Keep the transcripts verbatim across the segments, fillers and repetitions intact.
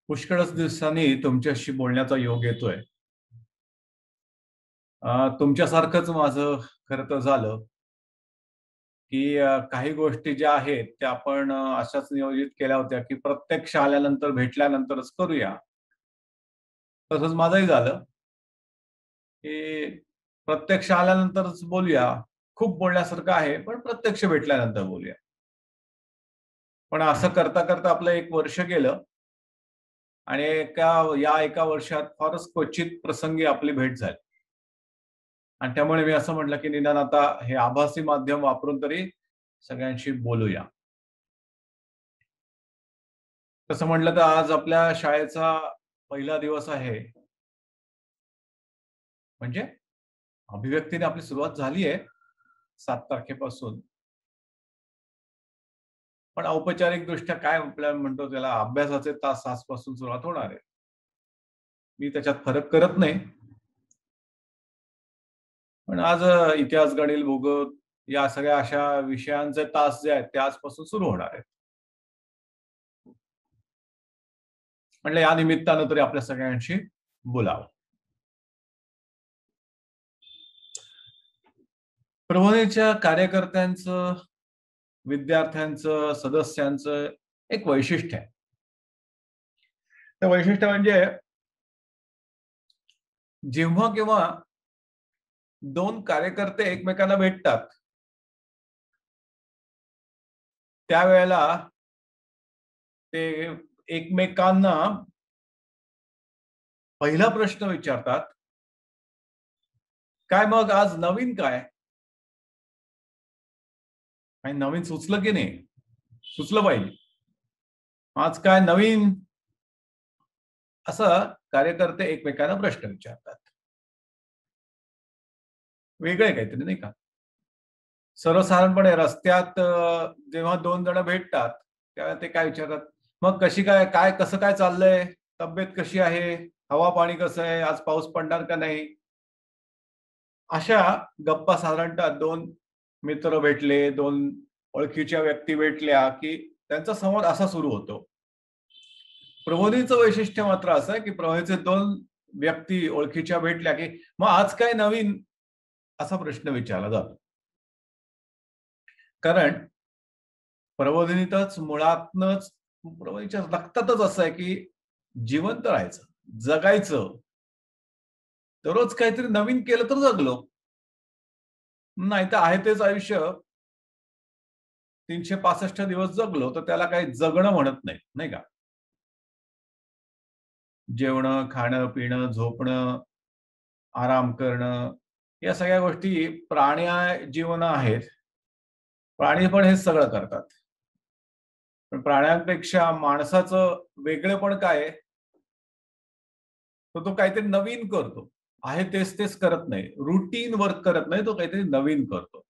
पुष्कळच दिवसांनी तुमच्याशी बोलण्याचा योग येतोय. अ, तुमच्यासारखंच माझं खरं तर झालं, की अ, काही गोष्टी ज्या आहेत त्या आपण अ, अशाच नियोजित केल्या होत्या, की प्रत्यक्ष आल्यानंतर भेटल्यानंतरच करूया. तसंच माझंही झालं, की प्रत्यक्ष आल्यानंतरच बोलूया. खूप बोलण्यासारखं आहे, पण प्रत्यक्ष भेटल्यानंतर बोलूया. पण असं करता-करता आपलं एक वर्ष गेलं आणि एका या एका वर्षात फारच क्वचित प्रसंगी आपली भेट झाली. आणि त्यामुळे मी असं म्हटलं, की निदान आता हे आभासी माध्यम वापरून तरी सगळ्यांशी बोलूया. तसं म्हटलं तर आज आपल्या शाळेचा पहिला दिवस आहे. म्हणजे अभिव्यक्तीने आपली सुरुवात झाली आहे सात तारखेपासून. पण औपचारिकदृष्ट्या काय आपल्याला म्हणतो त्याला अभ्यासाचे तास आजपासून सुरुवात होणार आहे. मी त्याच्यात फरक करत नाही. पण आज अ, इतिहास, गणित, भूगोल या सगळ्या अशा विषयांचे तास जे आहेत ते आजपासून सुरू होणार आहेत. म्हटलं या निमित्तानं तरी आपल्या सगळ्यांशी बोलावं. प्रबोधिनीच्या कार्यकर्त्यांचं, विद्यार्थ्यांचं, सदस्यांचं एक वैशिष्ट्य आहे. ते वैशिष्ट्य म्हणजे जेव्हा केव्हा दोन कार्यकर्ते एकमेकांना भेटतात, त्यावेळेला ते एकमेकांना पहिला प्रश्न विचारतात, "काय मग आज नवीन काय? काही नवीन सुचलं की नाही? सुचलं पाहिजे. आज काय नवीन?" असं कार्यकर्ते एकमेकांना प्रश्न विचारतात. वेगळं आहे काहीतरी नाही का? सर्वसाधारणपणे रस्त्यात अ, जेव्हा दोन जण भेटतात, तेव्हा ते काय विचारतात, "मग कशी काय, काय कसं काय चाललंय? तब्येत कशी आहे? हवा-पाणी कसं आहे? आज पाऊस पडणार का नाही?" अशा गप्पा साधारणतः दोन मित्र भेटले, दोन ओळखीच्या व्यक्ती भेटल्या, की त्यांचा संवाद असा सुरू होतो. प्रबोधिनीचं वैशिष्ट्य मात्र असं आहे, की प्रबोधिनीचे दोन व्यक्ती ओळखीच्या भेटल्या, की "मग आज काय नवीन?" असा प्रश्न विचारला जातो. कारण प्रबोधिनीतच मुळातनच प्रबोधिनीच्या रक्तातच असं आहे, की जिवंत राहायचं, जगायचं. दररोज काहीतरी नवीन केलं तर जगलो. नाहीतर आहे तेच आयुष्य तीनशे पासष्ट दिवस जगलो, तर त्याला काही जगणं म्हणत नाही, नाही का? जेवणं, खाणं, पिणं, झोपणं, आराम करणं, या सगळ्या गोष्टी प्राणी जीवन आहेत. प्राणी पण हेच सगळं करतात. पण प्राण्यांपेक्षा माणसाचं वेगळेपण काय आहे? तर तो काहीतरी नवीन करतो. आहे तेच-तेच करत नाही. रूटीन वर्क करत नाही. तो काहीतरी नवीन करतो.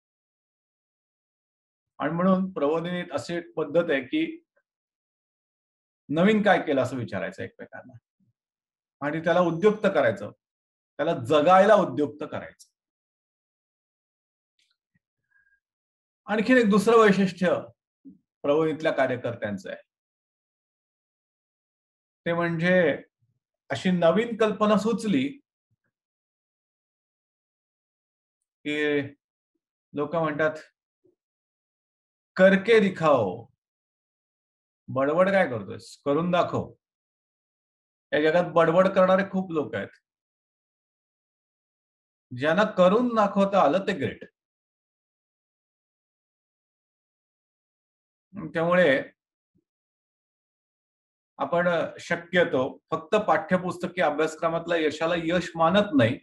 आणि म्हणून प्रबोधिनीत अशी एक पद्धत आहे, की नवीन काय केलं असं विचारायचं एकमेकांना आणि त्याला उद्युक्त करायचं. त्याला जगायला उद्युक्त करायचं. आणखीन एक दुसरं वैशिष्ट्य प्रबोधिनीतल्या कार्यकर्त्यांचं आहे. ते म्हणजे अशी नवीन कल्पना सुचली, की लोकं म्हणतात, "करके दिखाओ." बडबड काय करतोयस? करून दाखव. या जगात बडबड करणारे खूप लोक आहेत. ज्यांना करून दाखवता आलं ते ग्रेट. त्यामुळे आपण शक्यतो फक्त पाठ्यपुस्तकी अभ्यासक्रमातल्या यशाला यश मानत नाही.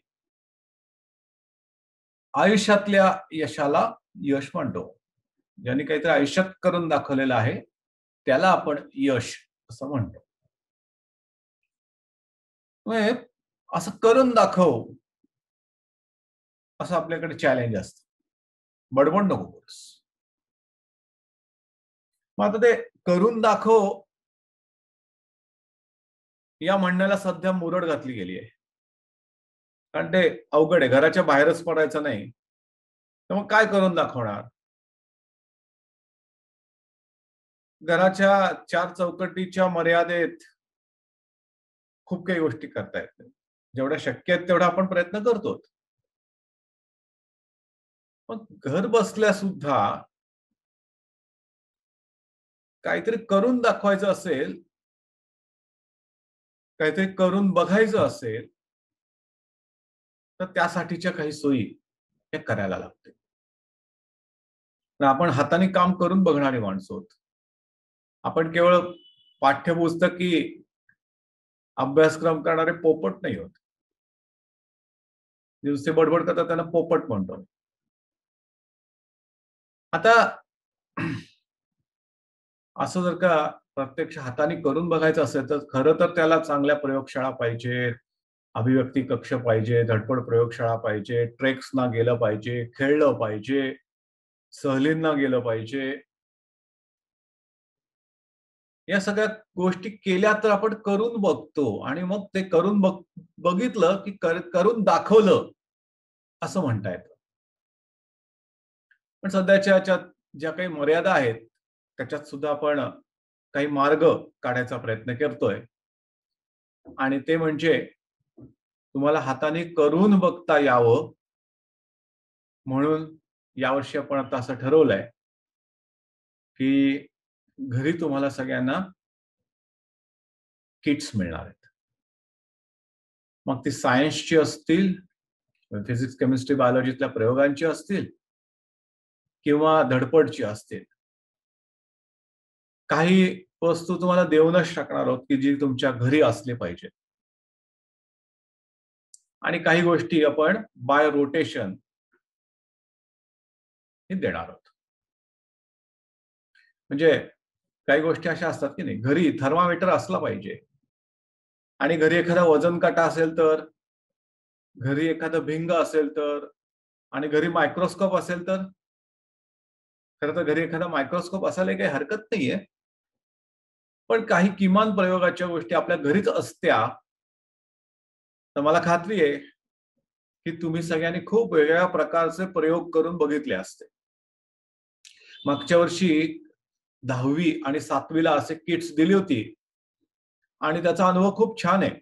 आयुष्यातल्या यशाला यश म्हणतो. ज्यांनी काहीतरी आयुष्यात करून दाखवलेलं आहे, त्याला आपण यश असं म्हणतो. म्हणजे असं करून दाखव, असं आपल्याकडे चॅलेंज असतं. बडबड नको करूस. मग आता ते करून दाखव या म्हणण्याला सध्या मुरड घातली गेली आहे. कारण ते अवघड आहे. घराच्या बाहेरच पडायचं नाही. तर मग काय करून दाखवणार? घराच्या चार चौकटीच्या मर्यादेत खूप काही गोष्टी करता येतात. जेवढ्या शक्य आहेत तेवढा आपण प्रयत्न करतो. पण घर बसल्या सुद्धा काहीतरी करून दाखवायचं असेल, काहीतरी करून बघायचं असेल, तर त्यासाठीच्या काही सोयी हे करायला लागते. पण आपण हाताने काम करून बघणारी माणसं आहोत. आपण केवळ पाठ्यपुस्तकी अभ्यासक्रम करणारे पोपट नाही आहोत. नुसते बडबड करतात त्यांना पोपट म्हणतो. आता असं जर का प्रत्यक्ष हाताने करून बघायचं असेल तर खरं तर त्याला चांगल्या प्रयोगशाळा पाहिजे, अभिव्यक्ती कक्ष पाहिजे, धडपड प्रयोगशाळा पाहिजे, ट्रेक्सना गेलं पाहिजे, खेळलं पाहिजे, सहलींना गेलं पाहिजे. या सगळ्या गोष्टी केल्या तर आपण करून बघतो आणि मग ते करून बघ बघितलं की करून दाखवलं असं म्हणता येतं. पण सध्याच्या याच्यात ज्या काही मर्यादा आहेत त्याच्यात सुद्धा आपण काही मार्ग काढायचा प्रयत्न करतोय आणि ते म्हणजे तुम्हाला हाताने करून बघता यावं म्हणून यावर्षी आपण आता असं ठरवलंय की घरी तुम्हाला सगळ्यांना किट्स मिळणार आहेत. मग ती सायन्सची असतील, फिजिक्स केमिस्ट्री बायोलॉजीतल्या प्रयोगांची असतील किंवा धडपडची असतील. काही वस्तू तुम्हाला देऊनच टाकणार आहोत की जी तुमच्या घरी असली पाहिजे आणि काही गोष्टी आपण बाय रोटेशन हे देणार आहोत. म्हणजे काही गोष्टी अशा असतात की नाही, घरी थर्मामीटर असला पाहिजे आणि घरी एखादा वजन काटा असेल तर, घरी एखादं भिंग असेल तर आणि घरी मायक्रोस्कोप असेल तर खरं तर घरी एखादा मायक्रोस्कोप असायला काही हरकत नाहीये. पण काही किमान प्रयोगाच्या गोष्टी आपल्या घरीच असत्या तर मला खात्री आहे की तुम्ही सगळ्यांनी खूप वेगळ्या प्रकारचे प्रयोग करून बघितले असते. मागच्या वर्षी दहावी आणि सातवीला असे किट्स दिली होती आणि त्याचा अनुभव खूप छान आहे.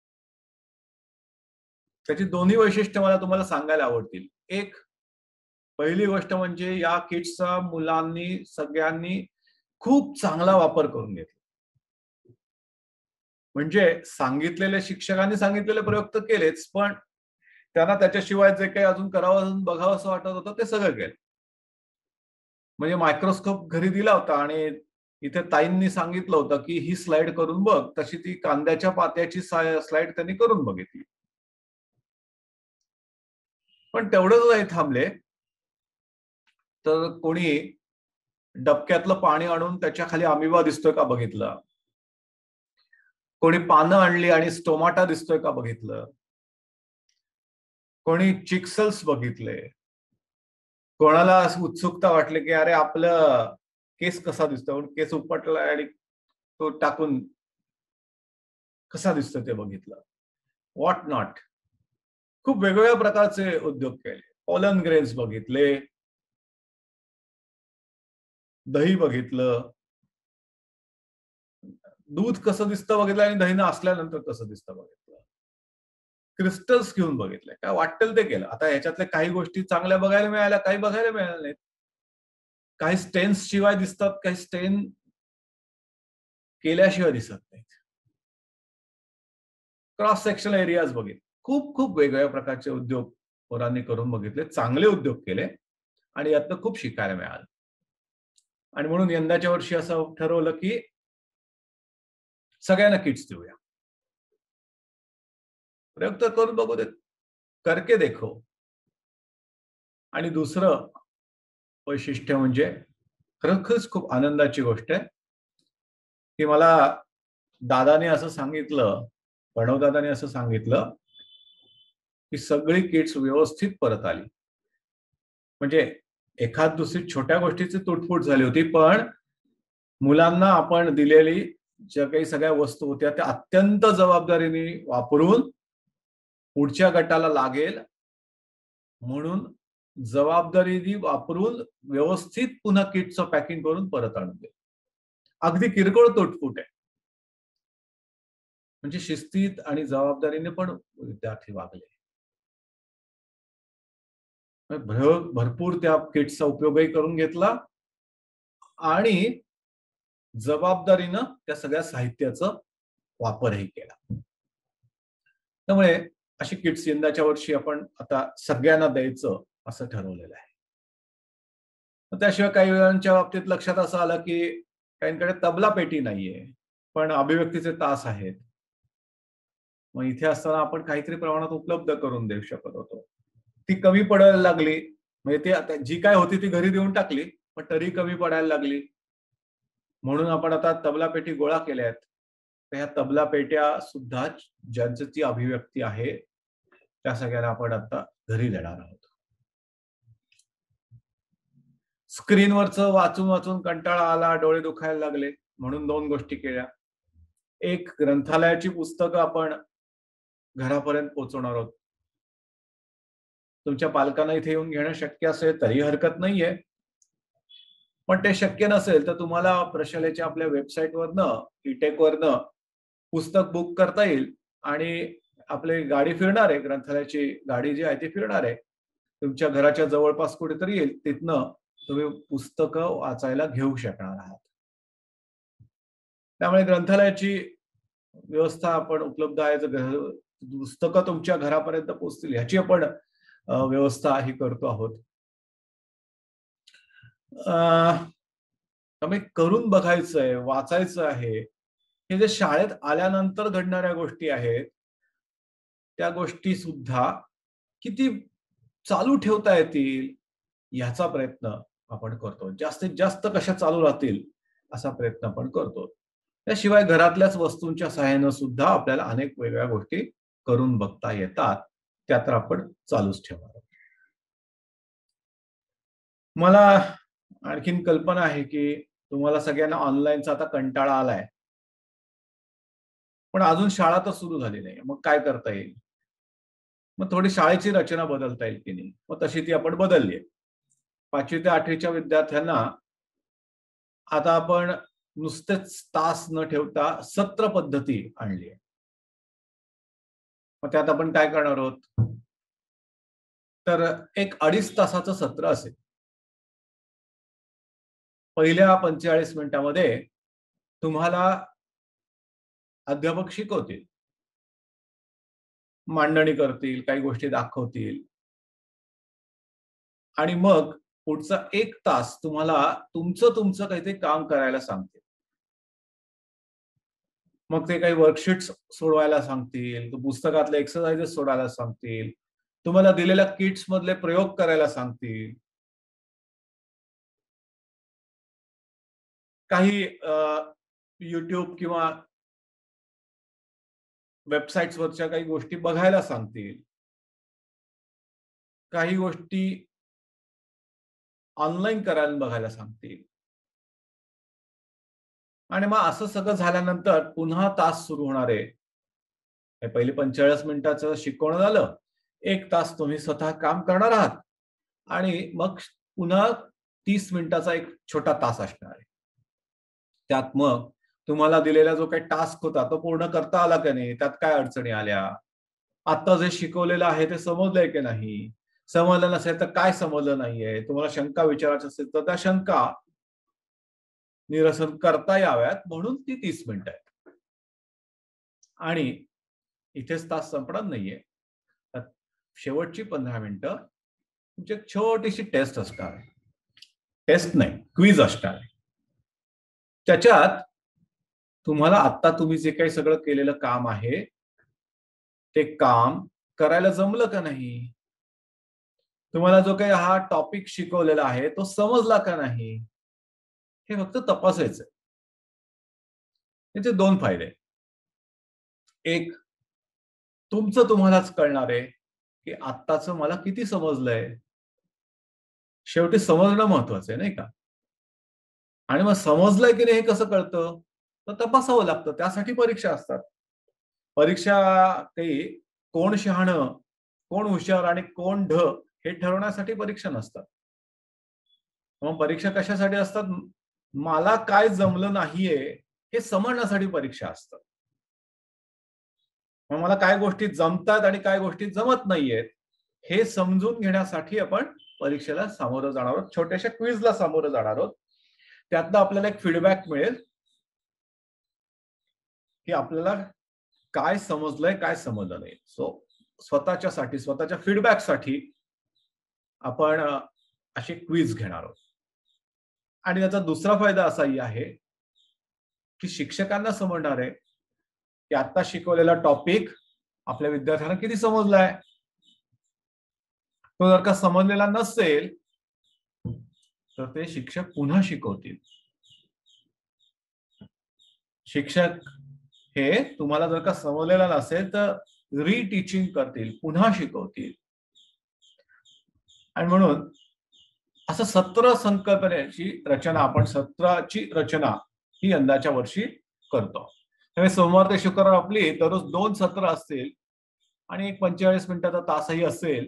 त्याची दोन्ही वैशिष्ट्य मला तुम्हाला सांगायला आवडतील. एक, पहिली गोष्ट म्हणजे या किट्सचा मुलांनी सगळ्यांनी खूप चांगला वापर करून घेतला. म्हणजे सांगितलेले शिक्षकांनी सांगितलेले प्रयोग तर केलेच, पण त्यांना त्याच्याशिवाय जे काही अजून करावं बघावं असं वाटत होतं ते सगळं केलं. म्हणजे मायक्रोस्कोप घरी दिला होता आणि इथे ताईंनी सांगितलं होतं की ही स्लाइड करून बघ, तशी ती कांद्याच्या पात्याची स्लाइड त्यांनी करून बघितली. पण तेवढंच नाही थांबले, तर कोणी डबक्यातलं पाणी आणून त्याच्या खाली अमिबा दिसतोय का बघितलं. कोणी पानं आणली आणि स्टोमाटा दिसतोय का बघितलं. कोणी चिक्सल्स बघितले. कोणाला उत्सुकता वाटली की अरे आपलं केस कसा दिसतो, केस उपटला आणि तो टाकून कसा दिसतो ते बघितलं. What not. खूप वेगवेगळ्या प्रकारचे उद्योग केले. पोलन ग्रेन्स बघितले, दही बघितलं, दूध कसं दिसतं बघितलं आणि दहीनं असल्यानंतर कसं दिसतं बघितलं. क्रिस्टल्स घेऊन बघितले, काय वाटेल ते केलं. आता ह्याच्यातल्या काही गोष्टी चांगल्या बघायला मिळाल्या, काही बघायला मिळाल्या नाहीत. काही स्टेन्स शिवाय दिसतात, काही स्टेन केल्याशिवाय दिसत नाहीत. क्रॉस सेक्शनल एरियाज बघितले. खूप खूप वेगवेगळ्या प्रकारचे उद्योग पोरांनी करून बघितले, चांगले उद्योग केले आणि यातनं खूप शिकायला मिळालं. आणि म्हणून यंदाच्या वर्षी असं ठरवलं की सगळ्यांना किट्स देऊया. प्रयोग तर करून बघू देत, करके देखो. आणि दुसरं वैशिष्ट्य म्हणजे खरोखरच खूप आनंदाची गोष्ट आहे की मला दादाने असं सांगितलं, प्रणव दादाने असं सांगितलं की सगळी किट्स व्यवस्थित परत आली. म्हणजे एखाद दुसरी छोट्या गोष्टीची तुटफूट झाली होती, पण मुलांना आपण दिलेली ज्या काही सगळ्या वस्तू होत्या त्या अत्यंत जबाबदारीने वापरून पुढच्या गटाला लागेल म्हणून जबाबदारीने वापरून व्यवस्थित पुन्हा किटचं पॅकिंग करून परत आणून दे. अगदी किरकोळ तुटफूट आहे. म्हणजे शिस्तीत आणि जबाबदारीने पण विद्यार्थी वागले. भरपूर त्या किट्सचा उपयोगही करून घेतला आणि जबाबदारीनं त्या सगळ्या साहित्याचा वापरही केला. त्यामुळे अशी किट्स यंदाच्या वर्षी आपण आता सगळ्यांना द्यायचं असं ठरवलेलं आहे. त्याशिवाय काही वेळांच्या बाबतीत लक्षात असं आलं की काहींकडे तबला पेटी नाहीये, पण अभिव्यक्तीचे तास आहेत. मग इथे असताना आपण काहीतरी प्रमाणात उपलब्ध करून देऊ शकत होतो. ती कमी पडायला लागली, म्हणजे ती आता जी काय होती ती घरी देऊन टाकली, पण तरी कमी पडायला लागली. म्हणून आपण आता तबला पेटी गोळा केल्यात. ह्या तबला पेट्या सुद्धा ज्यांची ती अभिव्यक्ती आहे त्या सगळ्यांना आपण आता घरी देणार आहोत. स्क्रीनवरचं वाचून वाचून कंटाळा आला, डोळे दुखायला लागले, म्हणून दोन गोष्टी केल्या. एक, ग्रंथालयाची पुस्तकं आपण घरापर्यंत पोहोचवणार आहोत. तुमच्या पालकांना इथे येऊन घेणं शक्य असेल तरी हरकत नाहीये, पण ते शक्य नसेल तर तुम्हाला प्रशालेच्या आपल्या वेबसाईटवरनं, ई-टेकवरनं पुस्तक बुक करता येईल आणि आपली गाडी फिरणार आहे, ग्रंथालयाची गाडी जी आहे ती फिरणार आहे. तुमच्या घराच्या जवळपास कुठेतरी येईल, तिथनं तुम्ही पुस्तकं वाचायला घेऊ शकणार आहात. त्यामुळे ग्रंथालयाची व्यवस्था आपण उपलब्ध आहे, पुस्तकं तुमच्या घरापर्यंत पोहोचतील ह्याची आपण व्यवस्था ही करतो आहोत. त्यामुळे करून बघायचंय, वाचायचं आहे. हे जे शाळेत आल्यानंतर घडणाऱ्या गोष्टी आहेत त्या गोष्टी सुद्धा किती चालू ठेवता येतील याचा प्रयत्न आपण करतो. जास्तीत जास्त कशा चालू राहतील असा प्रयत्न आपण करतो. त्याशिवाय घरातल्याच वस्तूंच्या सहाय्याने सुद्धा आपल्याला अनेक वेगळ्या गोष्टी करून बघता येतात. त्या तर आपण चालूच ठेवणार आहोत. मला आणखीन कल्पना आहे की तुम्हाला सगळ्यांना ऑनलाईनचा आता कंटाळा आलाय, पण अजून शाळा तर सुरू झाली नाही. मग काय करता येईल? मग थोडी शाळेची रचना बदलता येईल की नाही? मग तशी ती आपण बदलली आहे. पाचवी ते आठवीच्या विद्यार्थ्यांना आता आपण नुसतेच तास न ठेवता सत्र पद्धती आणली आहे. मग त्यात आपण काय करणार आहोत? तर एक अडीच तासाचं सत्र असेल. पहिल्या पंचेचाळीस मिनिटांमध्ये तुम्हाला अध्यापक शिकवतील, मांडणी करतील, काही गोष्टी दाखवतील आणि मग पुढचा एक तास तुम्हाला तुमचं तुमचं काहीतरी काम करायला सांगतील. मग ते काही वर्कशीट्स सोडवायला सांगतील, पुस्तकातले एक्सरसाइजेस सोडवायला सांगतील, तुम्हाला दिलेल्या किट्स मधले प्रयोग करायला सांगतील. काही युट्यूब किंवा वेबसाईट्सवरच्या काही गोष्टी बघायला सांगतील. काही गोष्टी ऑनलाईन करायला बघायला सांगतील. आणि मग असं सगळं झाल्यानंतर पुन्हा तास सुरू होणार आहे. पहिले पंचेचाळीस मिनिटाचं शिकवणं झालं, एक तास तुम्ही स्वतः काम करणार आहात आणि मग पुन्हा तीस मिनिटाचा एक छोटा तास असणार आहे. त्यात मग तुम्हाला दिलेला जो काही टास्क होता तो पूर्ण करता आला की नाही, त्यात काय अडचणी आल्या, आता जे शिकवलेलं आहे ते समजलंय की नाही, समजलं नसेल तर काय समजलं नाहीये, तुम्हाला शंका विचारायची असेल तर त्या शंका निरसन करता याव्यात म्हणून ती तीस मिनिटं आहेत. आणि इथेच तास संपणार नाहीये. शेवटची पंधरा मिनिटं तुमची एक छोटीशी टेस्ट असणार आहे. टेस्ट नाही, क्विज असणार आहे. त्याच्यात तुम्हाला आता तुम्ही जे काही सगळं केलेलं काम आहे ते काम करायला जमलं का नाही, तुम्हाला जो काही हा टॉपिक शिकवलेला आहे तो समजला का नाही, हे फक्त तपासायचं. याचे दोन फायदे. एक, तुमचं तुम्हालाच कळणार आहे की आत्ताचं मला किती समजलंय. शेवटी समजणं महत्वाचं आहे नाही का? आणि मग समजलंय की नाही हे कसं कळतं? तर तपासावं लागतं. त्यासाठी परीक्षा असतात. परीक्षा काही कोण शहाणं, कोण हुशार आणि कोण ढ हे ठरवण्यासाठी परीक्षा नसतात. मग परीक्षा कशासाठी असतात? मला काय जमलं नाहीये हे समजण्यासाठी परीक्षा असतात. मग मला काय गोष्टी जमतात आणि काय गोष्टी जमत नाहीयेत हे समजून घेण्यासाठी आपण परीक्षेला सामोरं जाणार आहोत, छोट्याशा क्विजला सामोरं जाणार आहोत. त्यातनं आपल्याला एक फीडबॅक मिळेल की आपल्याला काय समजलंय, काय समजलं नाही. सो स्वतःच्यासाठी, स्वतःच्या फीडबॅकसाठी आपण अशी क्विज घेणार आहोत. आणि याचा दुसरा फायदा असाही आहे की शिक्षकांना समजणार आहे की आता शिकवलेला टॉपिक आपल्या विद्यार्थ्यांना किती समजलाय. तो जर का समजलेला नसेल तर ते शिक्षक पुन्हा शिकवतील. शिक्षक हे तुम्हाला जर का समजलेला नसेल तर रिटीचिंग करतील, पुन्हा शिकवतील. आणि म्हणून असं सत्र संकल्पनेची रचना, आपण सत्राची रचना ही यंदाच्या वर्षी करतो. त्यामुळे सोमवार ते शुक्रवार आपली दररोज दोन सत्र असतील आणि एक पंचेचाळीस मिनिटाचा तासही असेल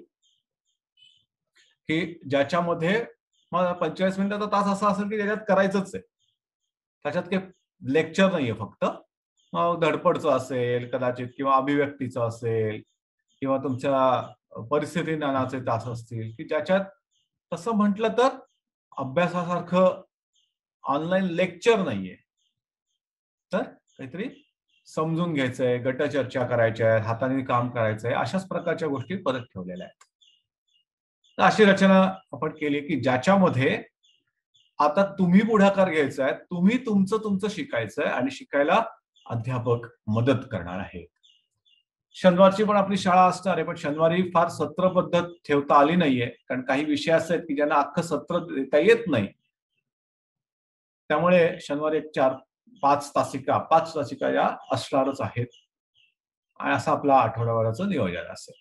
की ज्याच्यामध्ये मग पंचेचाळीस मिनिटाचा तास असा असेल की त्याच्यात करायचंच आहे. त्याच्यात काही लेक्चर नाहीये, फक्त धडपडचं असेल कदाचित किंवा अभिव्यक्तीचं असेल किंवा तुमच्या परिस्थिती ज्ञानाचे तास असतील की ज्याच्यात तसं म्हटलं तर अभ्यासासारखं ऑनलाईन लेक्चर नाहीये. तर काहीतरी समजून घ्यायचंय, गटचर्चा करायच्या आहेत, हाताने काम करायचंय, अशाच प्रकारच्या गोष्टी परत ठेवलेल्या आहेत. तर अशी रचना आपण केली की ज्याच्यामध्ये आता तुम्ही पुढाकार घ्यायचा आहे, तुम्ही तुमचं तुमचं शिकायचंय आणि शिकायला अध्यापक मदत करणार आहे. शनिवारची पण आपली शाळा असणार आहे, पण शनिवारी फार सत्र पद्धत ठेवता आली नाहीये, कारण काही विषय असे आहेत की ज्यांना अख्खं सत्र देता येत नाही. त्यामुळे शनिवारी एक चार पाच तासिका पाच तासिका या असणारच आहेत आणि असं आपला आठवड्याभराचं नियोजन असेल.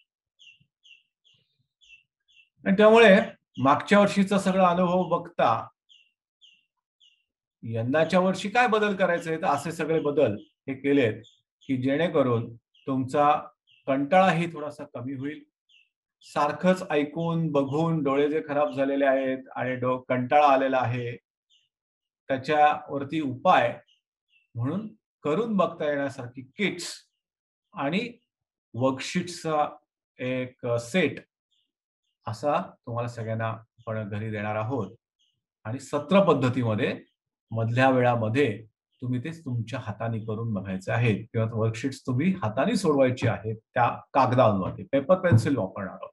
आणि त्यामुळे मागच्या वर्षीचा सगळा अनुभव बघता यंदाच्या वर्षी काय बदल करायचे तर असे सगळे बदल हे केलेत की जेणेकरून तुमचा कंटाळाही थोडासा कमी होईल. सारखंच ऐकून बघून डोळे जे खराब झालेले आहेत आणि कंटाळा आलेला आहे त्याच्यावरती उपाय म्हणून करून बघता येण्यासारखी किट्स आणि वर्कशीट्सचा एक सेट असा तुम्हाला सगळ्यांना आपण घरी देणार आहोत. आणि सत्र पद्धतीमध्ये मधल्या वेळामध्ये तुम्ही ते तुमच्या हाताने करून बघायचे आहेत किंवा वर्कशीट्स तुम्ही हाताने सोडवायची आहेत त्या कागदावरती, पेपर पेन्सिल वापरणार आहोत.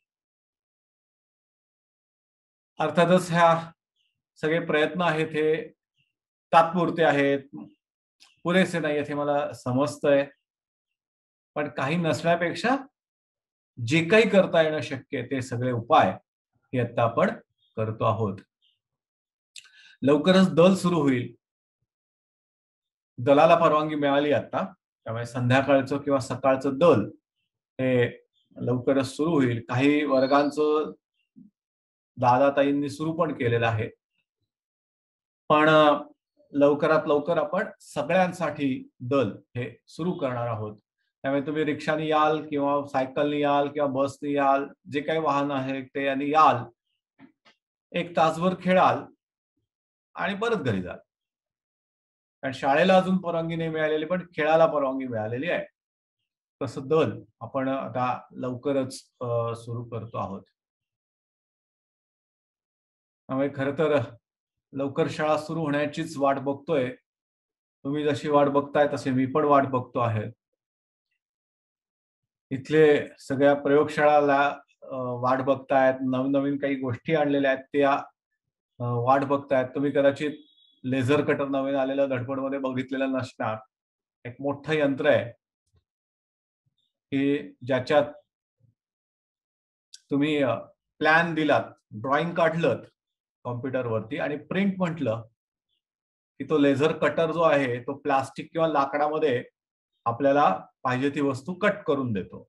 अर्थातच ह्या सगळे प्रयत्न आहेत हे तात्पुरते आहेत, पुरेसे नाहीयेत हे मला समजतंय. पण काही नसण्यापेक्षा जे काही करता येणं शक्य आहे ते सगळे उपाय हे आता आपण करतो आहोत. लवकरच दल सुरू होईल. दलाला परवानगी मिळाली आता, त्यामुळे संध्याकाळचं किंवा सकाळचं दल हे लवकरच सुरू होईल. काही वर्गांचं दादाताईंनी सुरू पण केलेलं आहे. पण लवकरात लवकर आपण सगळ्यांसाठी दल हे सुरू करणार आहोत. त्यामुळे तुम्ही रिक्षाने याल किंवा सायकलने याल किंवा बसने याल, जे काही वाहन आहे ते आणि याल, एक तासभर खेळाल आणि परत घरी जाल. कारण शाळेला अजून परवानगी नाही मिळालेली, पण खेळाला परवानगी मिळालेली आहे. तसं दल आपण आता लवकरच सुरू करतो आहोत. त्यामुळे खरं तर लवकर शाळा सुरू होण्याचीच वाट बघतोय. तुम्ही जशी वाट बघताय तसे मी पण वाट बघतो आहे. इथले सगळ्या प्रयोगशाळाला वाट बघतायत, नवीन नवीन काही गोष्टी आणलेल्या आहेत त्या वाट बघतायत. तुम्ही कदाचित लेझर कटर नवीन आलेलं धडपडमध्ये बघितलेलं नसणार. एक मोठं यंत्र आहे की ज्याच्यात तुम्ही प्लॅन दिलात, ड्रॉइंग काढलं कॉम्प्युटरवरती आणि प्रिंट म्हटलं की तो लेझर कटर जो आहे तो प्लास्टिक किंवा लाकडामध्ये आपल्याला पाहिजे ती वस्तू कट करून देतो.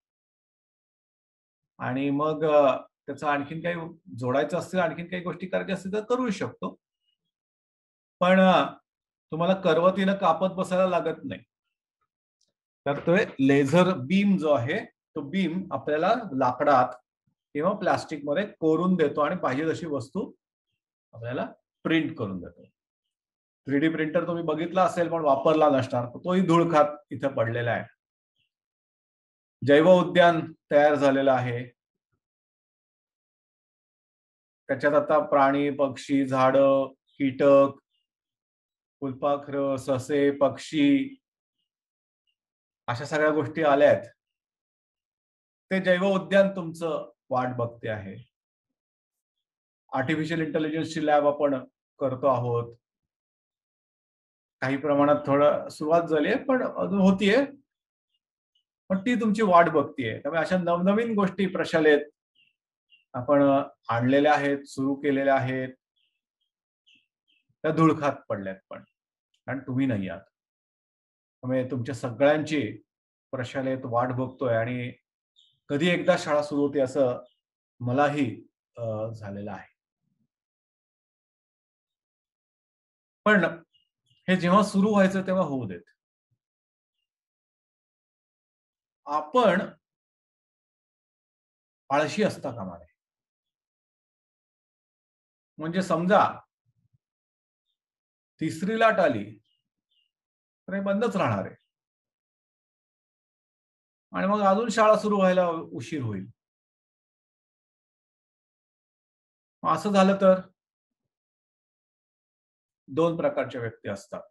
आणि मग त्याचं आणखीन काही जोडायचं असतील, आणखीन काही गोष्टी करायच्या असतील तर करू शकतो. पण तुम्हाला करवतीनं कापत बसायला लागत नाही. तर तो लेझर बीम जो आहे तो बीम आपल्याला लाकडात किंवा प्लास्टिक मध्ये कोरून देतो आणि पाहिजे तशी वस्तू आपल्याला प्रिंट करून देतो. थ्री डी प्रिंटर तुम्ही बघितला असेल पण वापरला नसणार, तोही धूळ खात इथं पडलेला आहे. जैव उद्यान तयार झालेलं आहे. त्याच्यात आता प्राणी, पक्षी, झाडं, कीटक, फुलपाखरं, ससे, पक्षी अशा सगळ्या गोष्टी आल्यात. ते जैव उद्यान तुमचं वाट बघते आहे. आर्टिफिशियल इंटेलिजन्सची लॅब आपण करतो आहोत. काही प्रमाणात थोडं सुरुवात झाली आहे, पण अजून होतीये. पण ती तुमची वाट बघतीये. त्यामुळे अशा नवनवीन गोष्टी प्रशालेत आपण आणलेल्या आहेत, सुरू केलेल्या आहेत. त्या धूळ खात पडल्यात पण. कारण तुम्ही नाही आहात. त्यामुळे तुमच्या सगळ्यांची प्रशालेत वाट बघतोय आणि कधी एकदा शाळा सुरू होते असं मलाही अ, झालेलं आहे. पण हे जेव्हा सुरू व्हायचं तेव्हा होऊ देत. आपण आळशी असता कामा नये. म्हणजे समजा तिसरी लाट आली, तर हे बंदच राहणार आहे. आणि मग अजून शाळा सुरू व्हायला उशीर होईल. मग असं झालं तर दोन प्रकारच्या व्यक्ती असतात.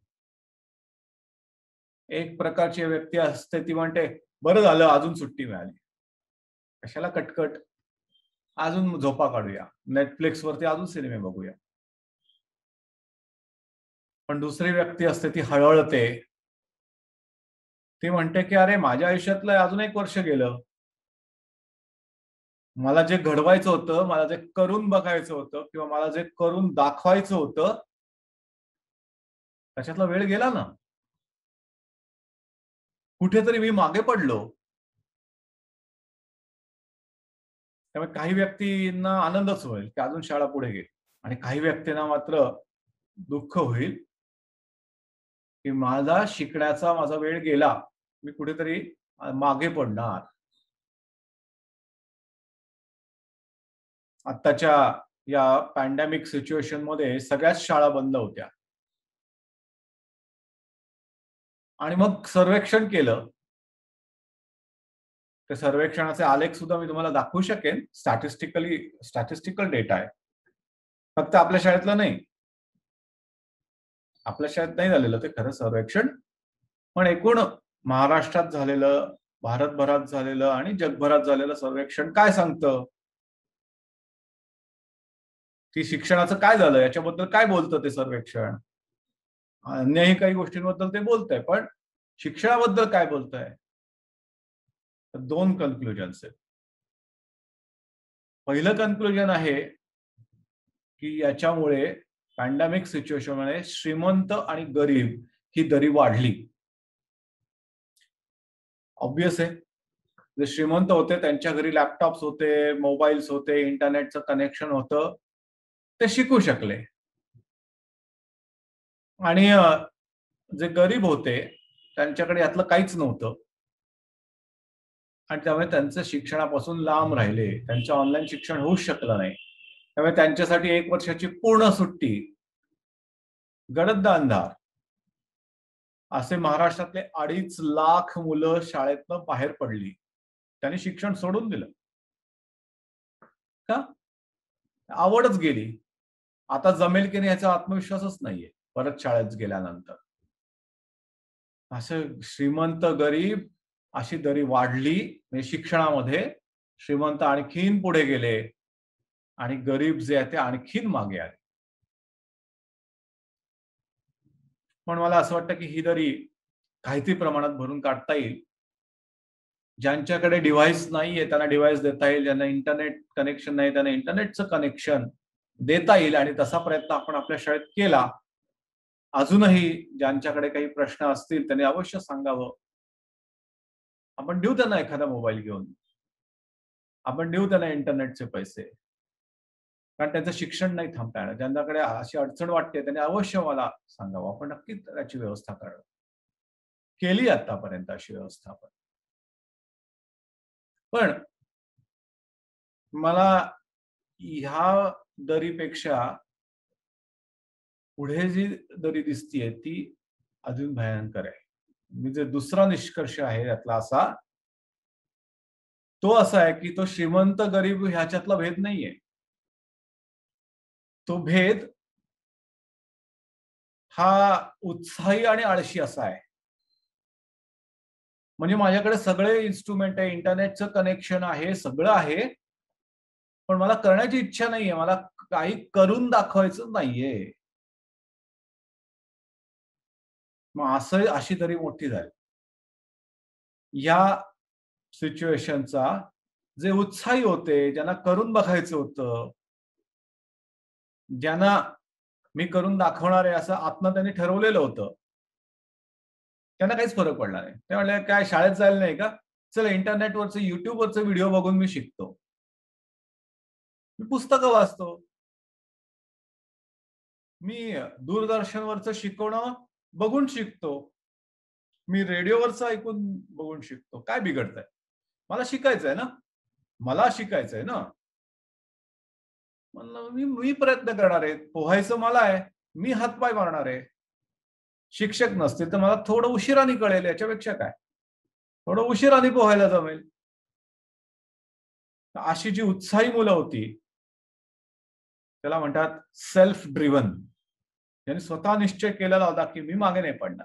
एक प्रकारची व्यक्ती असते ती म्हणते, "बरं झालं अजून सुट्टी मिळाली. कशाला कटकट? अजून झोपा काढूया. Netflixवरती अजून सिनेमे बघूया." पण दुसरी व्यक्ती असते ती हळहळते. ती म्हणते, की "अरे माझ्या आयुष्यातलं अजून एक वर्ष गेलं. मला जे घडवायचं होतं, मला जे करून बघायचं होतं किंवा मला जे करून दाखवायचं होतं, त्याच्यातला वेळ गेला ना. कुठेतरी मी मागे पडलो." त्यामुळे काही व्यक्तींना आनंदच होईल, की अजून शाळा पुढे गेली आणि काही व्यक्तींना मात्र दुःख होईल, की माझा शिकण्याचा माझा वेळ गेला. मी कुठेतरी अ, मागे पडणार. आत्ताच्या या पॅन्डेमिक सिच्युएशनमध्ये सगळ्याच शाळा बंद होत्या. आणि मग सर्वेक्षण केलं. त्या सर्वेक्षणाचे आलेख सुद्धा मी तुम्हाला दाखवू शकेन. स्टॅटिस्टिकली स्टॅटिस्टिकल डेटा आहे. फक्त आपल्या शाळेतलं नाही. आपल्या शाळेत नाही झालेलं ते खरं सर्वेक्षण. पण एकूण महाराष्ट्रात झालेलं, भारतभरात झालेलं आणि जगभरात झालेलं सर्वेक्षण काय सांगतं? की शिक्षणाचं काय झालं? याच्याबद्दल काय बोलतं ते सर्वेक्षण? अन्यही काही गोष्टींबद्दल ते बोलतंय, पण शिक्षणाबद्दल काय बोलतंय? तर दोन कन्क्लुजन्स आहेत. पहिलं कन्क्लुजन आहे, की याच्यामुळे पॅन्डेमिक सिच्युएशनमुळे श्रीमंत आणि गरीब ही दरी वाढली. ऑब्व्हियस आहे. जे श्रीमंत होते त्यांच्या घरी लॅपटॉप्स होते, मोबाईल्स होते, इंटरनेटचं कनेक्शन होतं. ते शिकू शकले. आणि अ, जे गरीब होते त्यांच्याकडे यातलं काहीच नव्हतं. आणि त्यामुळे त्यांचं शिक्षणापासून लांब राहिले. त्यांचं ऑनलाईन शिक्षण होऊच शकलं नाही. त्यामुळे त्यांच्यासाठी एक वर्षाची पूर्ण सुट्टी, गडद अंधार. असे महाराष्ट्रातले अडीच लाख मुलं शाळेतनं बाहेर पडली. त्यांनी शिक्षण सोडून दिलं. का? आवडच गेली. आता जमेल की नाही याचा आत्मविश्वासच नाहीये, परत शाळेत गेल्यानंतर. असं श्रीमंत, गरीब अशी दरी वाढली म्हणजे शिक्षणामध्ये. श्रीमंत आणखीन पुढे गेले आणि गरीब जे आहेत ते आणखीन मागे आले. पण मला असं वाटतं की ही दरी काहीतरी प्रमाणात भरून काढता येईल. ज्यांच्याकडे डिव्हाइस नाहीये त्यांना डिव्हाइस देता येईल. ज्यांना इंटरनेट कनेक्शन नाही त्यांना इंटरनेटचं कनेक्शन देता येईल आणि तसा प्रयत्न आपण आपल्या शाळेत केला. अजूनही ज्यांच्याकडे काही प्रश्न असतील त्यांनी अवश्य सांगावं. आपण देऊ त्यांना एखादा मोबाईल घेऊन. आपण देऊ त्यांना इंटरनेटचे पैसे. कारण त्यांचं शिक्षण नाही थांबता येणार. ज्यांच्याकडे अशी अडचण वाटते त्यांनी अवश्य मला सांगावं. आपण नक्कीच त्याची व्यवस्था करू. केली आतापर्यंत अशी व्यवस्था आपण. पण मला ह्या दरीपेक्षा पुढे जी दरी दिसतीये ती अजून भयंकर आहे. म्हणजे दुसरा निष्कर्ष आहे यातला असा, तो असा आहे की तो श्रीमंत गरीब ह्याच्यातला भेद नाहीये. तो भेद हा उत्साही आणि आळशी असा आहे. म्हणजे माझ्याकडे सगळे इन्स्ट्रुमेंट आहे, इंटरनेटचं कनेक्शन आहे, सगळं आहे. पण मला करण्याची इच्छा नाहीये. मला काही करून दाखवायचं नाहीये. मग असं अशी तरी मोठी झाली. या सिच्युएशनचा जे उत्साही होते, ज्यांना करून बघायचं होतं, ज्यांना मी करून दाखवणार आहे असं आतनं त्यांनी ठरवलेलं होतं, त्यांना काहीच फरक पडला नाही. ते म्हणले, "काय शाळेत जायला नाही का? चला इंटरनेटवरचे YouTubeवरचे व्हिडिओ बघून मी शिकतो. मी पुस्तकं वाचतो. मी दूरदर्शनवरचं शिकवणं बघून शिकतो. मी रेडिओवरचं ऐकून बघून शिकतो. काय बिघडतंय? मला शिकायचंय ना. मला शिकायचंय ना." म्हणलं, "मी मी प्रयत्न करणार आहे. पोहायचं मला आहे. मी हातपाय मारणार आहे. शिक्षक नसतील तर मला थोडं उशिराने कळेल याच्यापेक्षा काय? थोडं उशिराने पोहायला जमेल." अशी जी उत्साही मुलं होती, त्याला म्हणतात सेल्फ ड्रिव्हन. त्यांनी स्वतः निश्चय केलेला होता, की मी मागे नाही पडणार.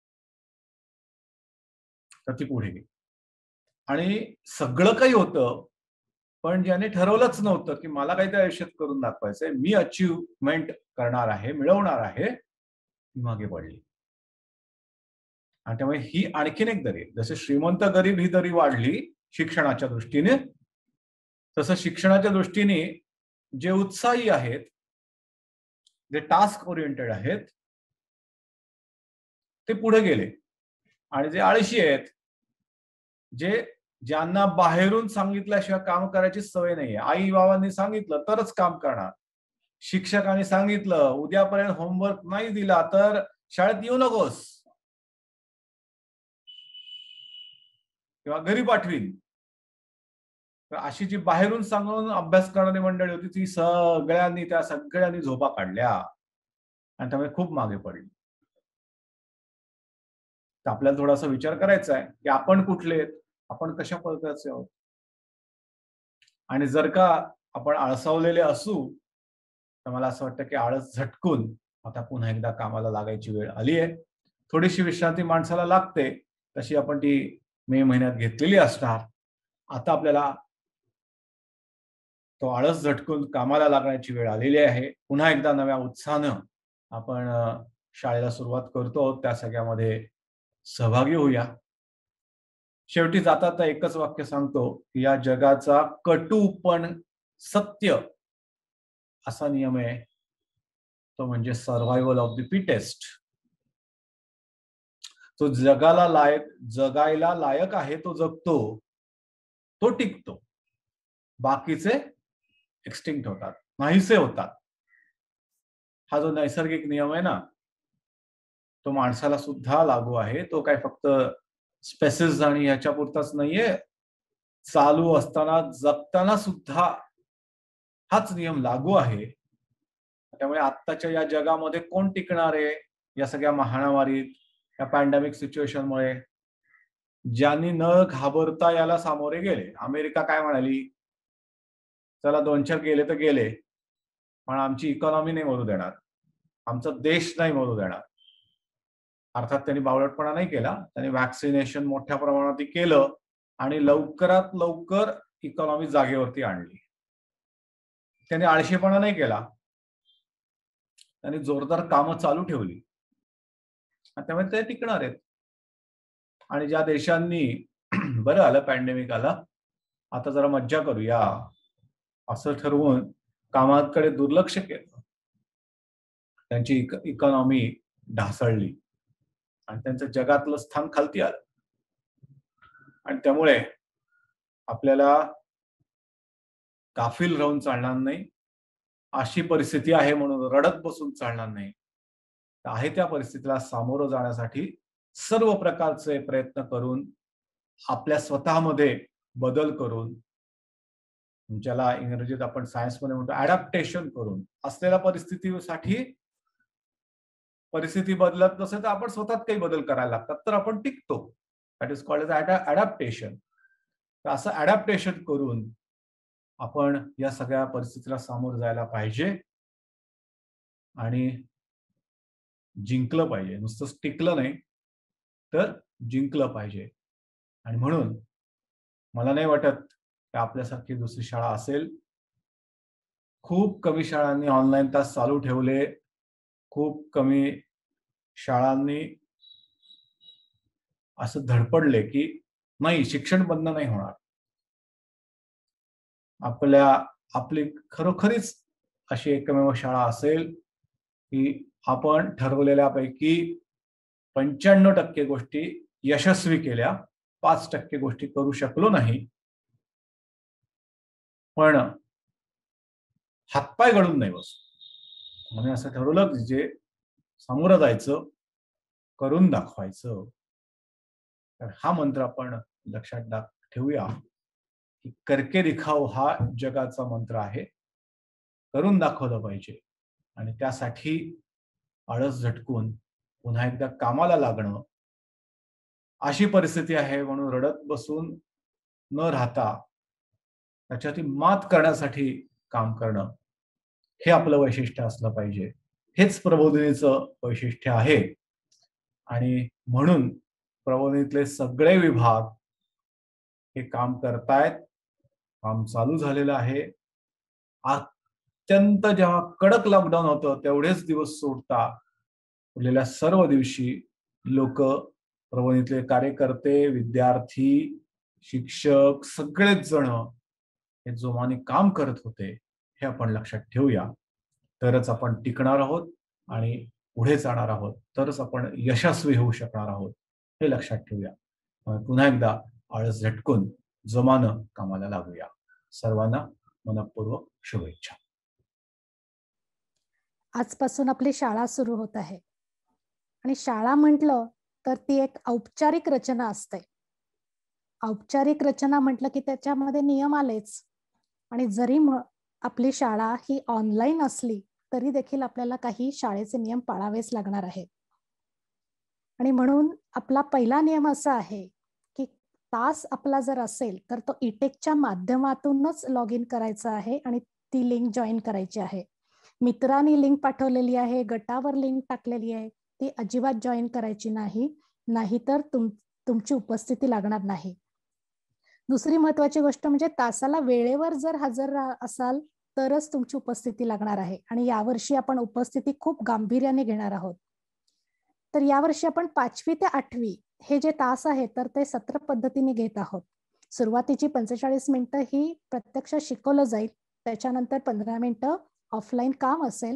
तर ती पुढे गेली. आणि सगळं काही होतं, पण ज्याने ठरवलंच नव्हतं, की मला काहीतरी आयुष्यात करून दाखवायचंय, मी अचीव्हमेंट करणार आहे, मिळवणार आहे, ती मागे पडली. आणि त्यामुळे ही आणखीन एक दरी आहे. जसे श्रीमंत गरीब ही दरी वाढली शिक्षणाच्या दृष्टीने, तसं शिक्षणाच्या दृष्टीने जे उत्साही आहेत, जे टास्क ओरिएंटेड आहेत, ते पुढे गेले. आणि जे आळशी आहेत, जे ज्यांना बाहेरून सांगितल्याशिवाय काम करायची सवय नाहीये. आई-बाबांनी सांगितलं तरच काम करणार. शिक्षकांनी सांगितलं, उद्यापर्यंत होमवर्क नाही दिला तर शाळेत येऊ नकोस किंवा घरी पाठवीन. तर अशी जी बाहेरून सांगून अभ्यास करणारी मंडळी होती, ती सगळ्यांनी त्या सगळ्यांनी झोपा काढल्या आणि त्यामुळे खूप मागे पडली. तर आपल्याला थोडासा विचार करायचा आहे, की आपण कुठले आहेत? आपण कशा प्रकारचे आहोत? आणि जर का आपण आळसावलेले असू, तर मला असं वाटतं, की आळस झटकून आता पुन्हा एकदा कामाला लागायची वेळ आली आहे. थोडीशी विश्रांती माणसाला लागते, तशी आपण ती मे महिन्यात घेतलेली असणार. आता आपल्याला तो आळस झटकून कामाला लागण्याची वेळ आलेली आहे. पुन्हा एकदा नव्या उत्साहानं आपण अ, शाळेला सुरुवात करतो आहोत. त्या सगळ्यामध्ये सहभागी होऊया. शेवटी जाता-जाता एकच वाक्य सांगतो, की या जगाचा कटू पण सत्य असा नियम आहे. तो म्हणजे सर्व्हायव्हल ऑफ द फिटेस्ट. तो जगाला लायक जगायला लायक आहे तो जगतो. तो टिकतो. बाकीचे एक्स्टिंक्ट होतात. नाहीसे होतात. हा जो नैसर्गिक नियम आहे ना, तो माणसाला सुद्धा लागू आहे. तो काय फक्त स्पेसिस आणि ह्याच्यापुरताच नाहीये. चालू असताना, जगताना सुद्धा हाच नियम लागू आहे. त्यामुळे आत्ताच्या या जगामध्ये कोण टिकणार आहे? या सगळ्या महामारीत, या पॅन्डेमिक सिच्युएशनमुळे ज्यांनी न घाबरता याला सामोरे गेले. अमेरिका काय म्हणाली? चला दोन चार गेले तर गेले, पण आमची इकॉनॉमी नाही मरू देणार. आमचा देश नाही मरू देणार. अर्थात त्यांनी बावळटपणा नाही केला. त्यांनी व्हॅक्सिनेशन मोठ्या प्रमाणात केलं आणि लवकरात लवकर इकॉनॉमी जागेवरती आणली. त्यांनी आळशीपणा नाही केला. त्यांनी जोरदार कामं चालू ठेवली. आणि त्यामुळे ते टिकणार आहेत. आणि ज्या देशांनी बरं आलं पॅन्डेमिक आला, आता जरा मज्जा करूया, असं ठरवून कामाकडे दुर्लक्ष केलं. त्यांची इकॉनॉमी ढासळली आणि त्यांचं जगातलं स्थान खालती आलं. आणि त्यामुळे आपल्याला गाफील राहून चालणार नाही. अशी परिस्थिती आहे म्हणून रडत बसून चालणार नाही. आहे त्या परिस्थितीला सामोरं जाण्यासाठी सर्व प्रकारचे प्रयत्न करून, आपल्या स्वतःमध्ये बदल करून, ज्याला इंग्रजीत आपण सायन्समध्ये म्हणतो अडॅप्टेशन करून, असलेल्या परिस्थितीसाठी परिस्थिती बदलत नसेल तर आपण स्वतःत काही बदल करायला लागतात. तर आपण टिकतो. That is called as adaptation. तर असं अडॅप्टेशन करून आपण या सगळ्या परिस्थितीला सामोरं जायला पाहिजे आणि जिंकलं पाहिजे. नुसतंच टिकलं नाही, तर जिंकलं पाहिजे. आणि म्हणून मला नाही वाटत की आपल्यासारखी दुसरी शाळा असेल. खूप कमी शाळांनी ऑनलाईन तास चालू ठेवले. खूप कमी शाळांनी असं धडपडले की नाही, शिक्षण बंद नाही होणार. आपल्या आपली खरोखरीच अशी एकमेव शाळा असेल की आपण ठरवलेल्यापैकी पंच्याण्णव टक्के गोष्टी यशस्वी केल्या, पाच टक्के गोष्टी करू शकलो नाही. पण हातपाय गळून नाही बसलो. म्हणून असं ठरवलं की जे सामोरं जायचं, करून दाखवायचं. तर हा मंत्र आपण लक्षात ठेवूया की करके दिखाओ हा जगाचा मंत्र आहे. करून दाखवलं पाहिजे आणि त्यासाठी आळस झटकून पुन्हा एकदा कामाला लागणं. अशी परिस्थिती आहे म्हणून रडत बसून न राहता त्याच्यावरती मात करण्यासाठी काम करणं, हे आपलं वैशिष्ट्य असलं पाहिजे. हेच प्रबोधिनीचं वैशिष्ट्य आहे. आणि म्हणून प्रबोधिनीतले सगळे विभाग हे काम करतायत. काम चालू झालेलं आहे. अत्यंत जेव्हा कडक लॉकडाऊन होतं तेवढेच दिवस सोडता उरलेल्या सर्व दिवशी लोकं, प्रबोधिनीतले कार्यकर्ते, विद्यार्थी, शिक्षक सगळेच जण हे जोमाने काम करत होते. हे आपण लक्षात ठेवूया. तरच आपण टिकणार आहोत आणि पुढे जाणार आहोत. तरच आपण यशस्वी होऊ शकणार आहोत. हे लक्षात ठेवूया. पुन्हा एकदा आळस झटकून जोमानं कामाला लागूया. सर्वांना मनःपूर्वक शुभेच्छा. आजपासून आपली शाळा सुरू होत आहे आणि शाळा म्हटलं तर ती एक औपचारिक रचना असते. औपचारिक रचना म्हटलं की त्याच्यामध्ये नियम आलेच. आणि जरी आपली शाळा ही ऑनलाईन असली तरी देखील आपल्याला काही शाळेचे नियम पाळावेच लागणार आहेत. आणि म्हणून आपला पहिला नियम असा आहे की तास आपला जर असेल तर तो ईटेकच्या माध्यमातूनच लॉग इन करायचा आहे आणि ती लिंक जॉईन करायची आहे. मित्रांनी लिंक पाठवलेली आहे, गटावर लिंक टाकलेली आहे, ती अजिबात जॉईन करायची नाही, नाहीतर तुम तुमची उपस्थिती लागणार नाही. दुसरी महत्वाची गोष्ट म्हणजे तासाला वेळेवर जर हजर असाल तरच तुमची उपस्थिती लागणार आहे. आणि यावर्षी आपण उपस्थिती खूप गांभीर्याने घेणार आहोत. तर यावर्षी आपण पाचवी ते आठवी हे जे तास आहे तर ते सत्र पद्धतीने घेत आहोत. सुरुवातीची पंचेचाळीस मिनिटं ही प्रत्यक्ष शिकवलं जाईल. त्याच्यानंतर पंधरा मिनिटं ऑफलाईन काम असेल,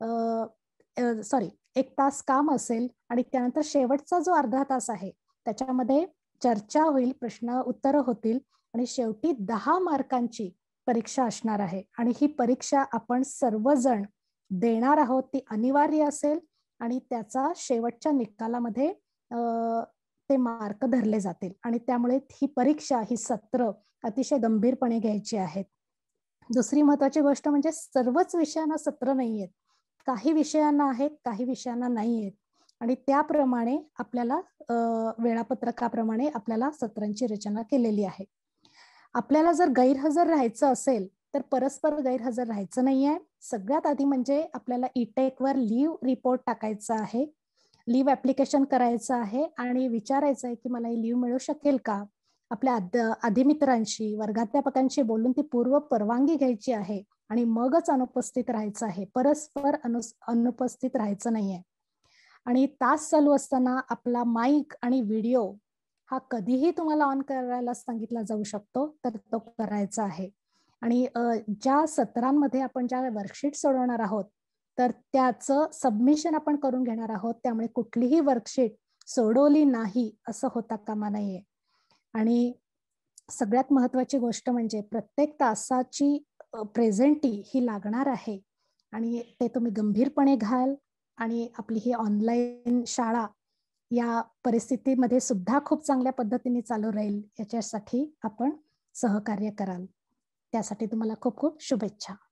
सॉरी एक तास काम असेल आणि त्यानंतर शेवटचा जो अर्धा तास आहे त्याच्यामध्ये चर्चा होईल, प्रश्न उत्तर होतील आणि शेवटी दहा मार्कांची परीक्षा असणार आहे. आणि ही परीक्षा आपण सर्वजण देणार आहोत. ती अनिवार्य असेल आणि त्याचा शेवटच्या निकालामध्ये ते मार्क धरले जातील. आणि त्यामुळे ही परीक्षा, ही सत्र अतिशय गंभीरपणे घ्यायची आहेत. दुसरी महत्वाची गोष्ट म्हणजे सर्वच विषयांना सत्र नाहीयेत. काही विषयांना आहेत, काही विषयांना नाहीयेत. आणि त्याप्रमाणे आपल्याला वेळापत्रकाप्रमाणे आपल्याला सत्रांची रचना केलेली आहे. आपल्याला जर गैरहजर राहायचं असेल तर परस्पर गैरहजर राहायचं नाहीये. सगळ्यात आधी म्हणजे आपल्याला ईटेक वर लिव्ह रिपोर्ट टाकायचा आहे, लिव्ह ऍप्लिकेशन करायचं आहे आणि विचारायचं आहे की मला ही लिव्ह मिळू शकेल का. आपल्या अधिमित्रांशी, वर्गाध्यापकांशी बोलून ती पूर्व परवानगी घ्यायची आहे आणि मगच अनुपस्थित राहायचं आहे. परस्पर अनु अनुपस्थित राहायचं नाहीये. आणि तास चालू असताना आपला माईक आणि व्हिडिओ हा कधीही तुम्हाला ऑन करायला सांगितला जाऊ शकतो, तर तो करायचा आहे. आणि ज्या सत्रांमध्ये आपण ज्या वर्कशीट सोडवणार आहोत तर त्याचं सबमिशन आपण करून घेणार आहोत. त्यामुळे कुठलीही वर्कशीट सोडवली नाही असं होता कामा नाहीये. आणि सगळ्यात महत्वाची गोष्ट म्हणजे प्रत्येक तासाची प्रेझेंटी ही लागणार आहे आणि ते तुम्ही गंभीरपणे घ्याल. आणि आपली ही ऑनलाईन शाळा या परिस्थितीमध्ये सुद्धा खूप चांगल्या पद्धतीने चालू राहील याच्यासाठी आपण सहकार्य कराल. त्यासाठी तुम्हाला खूप खूप शुभेच्छा.